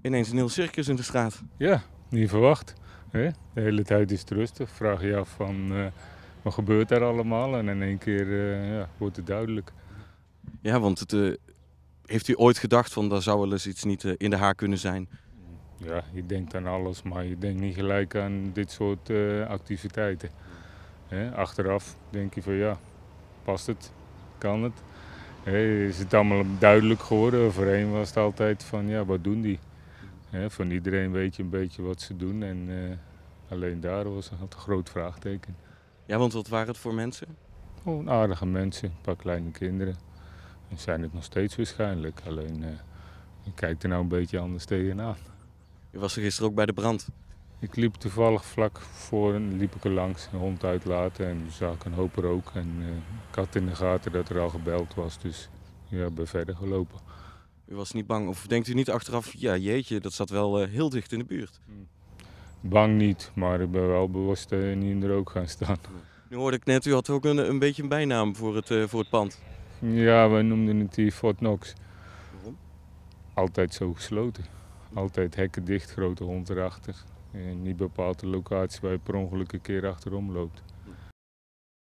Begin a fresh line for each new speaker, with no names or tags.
Ineens een heel circus in de straat.
Ja, niet verwacht. Hè? De hele tijd is het rustig. Vraag je af van wat gebeurt er allemaal? En in één keer ja, wordt het duidelijk.
Ja, want heeft u ooit gedacht van daar zou wel eens iets niet in de haak kunnen zijn?
Ja, je denkt aan alles, maar je denkt niet gelijk aan dit soort activiteiten. Hè? Achteraf denk je van ja, past het? Kan het? Is het allemaal duidelijk geworden? Voorheen was het altijd van ja, wat doen die? Van iedereen weet je een beetje wat ze doen en alleen daar was een groot vraagteken.
Ja, want wat waren het voor mensen?
Gewoon aardige mensen, een paar kleine kinderen. En zijn het nog steeds waarschijnlijk, alleen je kijkt er nou een beetje anders tegenaan.
U was er gisteren ook bij de brand.
Ik liep toevallig vlak voor en liep ik er langs, een hond uitlaten en zag ik een hoop rook. En ik had in de gaten dat er al gebeld was, dus ja, ben verder gelopen.
U was niet bang, of denkt u niet achteraf, ja jeetje, dat zat wel heel dicht in de buurt?
Bang niet, maar ik ben wel bewust niet in de rook gaan staan.
Nu hoorde ik net, u had ook een beetje een bijnaam voor het pand.
Ja, wij noemden het hier Fort Knox.
Waarom?
Altijd zo gesloten. Altijd hekken dicht, grote hond erachter. En niet bepaald de locatie waar je per ongeluk een keer achterom loopt.